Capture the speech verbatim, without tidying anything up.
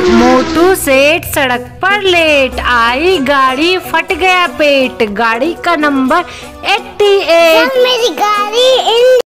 मोटू सेठ सड़क पर लेट, आई गाड़ी फट गया पेट, गाड़ी का नंबर अट्ठासी। मेरी गाड़ी